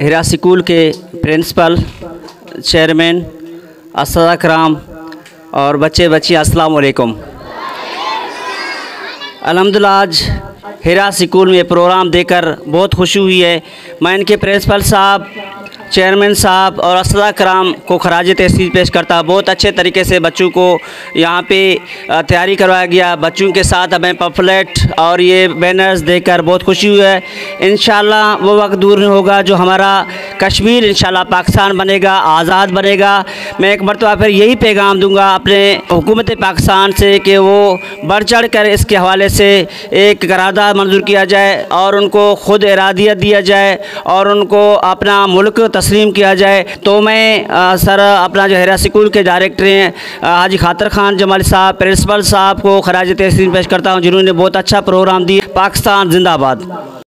हिरा school के principal, chairman, अस्सलाम कराम और बच्चे बच्चियाँ अस्सलाम वालेकुम। अल्हम्दुलिल्लाह आज हिरा स्कूल में प्रोग्राम देकर बहुत खुशी हुई है। मैं इनके प्रिंसिपल साहब, चेयरमैन साहब और अस्सलाम कराम को खराज तहसीन पेश करता। बहुत अच्छे तरीके से बच्चों को यहाँ पे तैयारी करवाया गया। बच्चों के साथ हमें पम्फलेट और ये बैनर्स देकर बहुत खुशी हुई है। इंशाल्लाह वो वक्त दूर नहीं होगा जो हमारा कश्मीर इंशाल्लाह पाकिस्तान बनेगा, आज़ाद बनेगा। मैं एक मरतबा फिर यही पैगाम दूँगा अपने हुकूमत पाकिस्तान से कि वो बढ़ चढ़ कर इसके हवाले से एक करारदाद मंजूर किया जाए और उनको ख़ुद इरादियत दिया जाए और उनको अपना मुल्क तस्लीम किया जाए। तो मैं सर अपना जो हिरा स्कूल के डायरेक्टर हैं हाजी खातर खान जमाली साहब, प्रिंसिपल साहब को खराज तहसीन पेश करता हूँ जिन्होंने बहुत अच्छा प्रोग्राम दिया। पाकिस्तान जिंदाबाद।